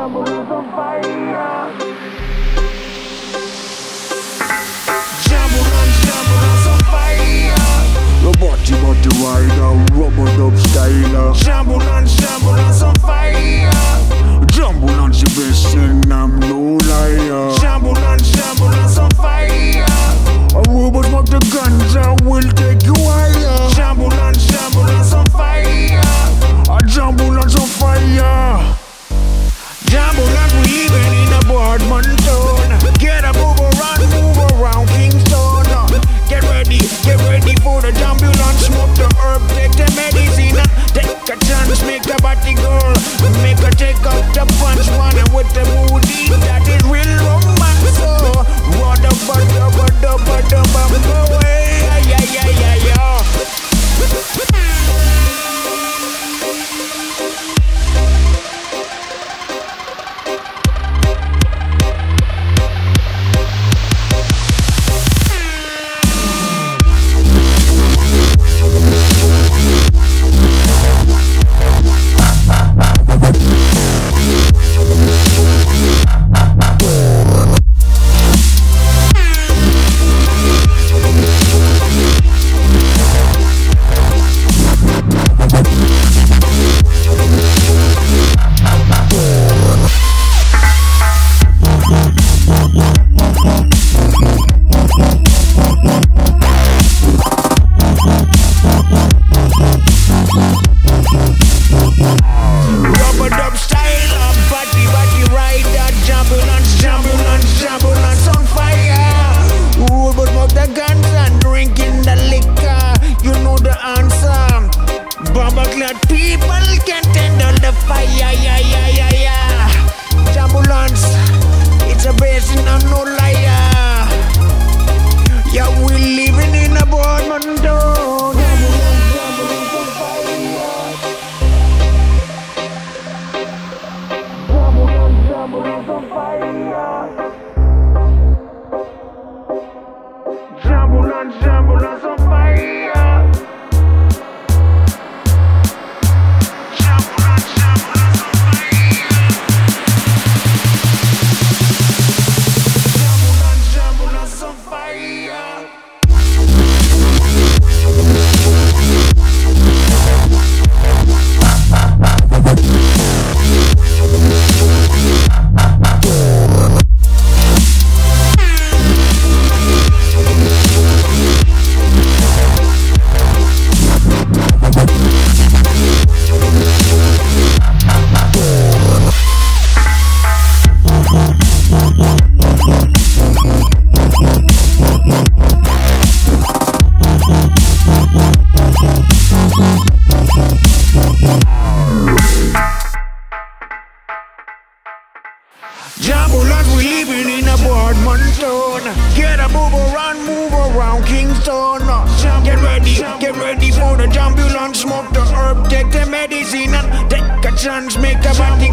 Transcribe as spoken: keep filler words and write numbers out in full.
Jambulance on fire. Jambulance, jambulance on fire. Robotic body rider, rubber dub styler. Jambulance, jambulance on fire. Jambulance the best and I'm no liar. Jambulance, jambulance on fire. A robot smoke the ganja will take you higher. Jambulance, jambulance on fire. A jambulance on fire. Jambulance, we even in a Boardman town. Get a move around, move around Kingston. Get ready, get ready for the jambulance. Smoke the herb, take the medicine. Take a chance, make a body girl. Make her take up the punch one with the booty. That is real romance. So, what up, what up, what up, what up, what up, away. Yeah, yeah, yeah, yeah. Jambulance, jambulance on fire. Jambulance, jambulance on fire. Jambulance, jambulance on fire. Jambulance, we living in a Boardman town. Get a move around, move around Kingston. Get ready, get ready for the jambulance. Smoke the herb, take the medicine and take a chance, make a body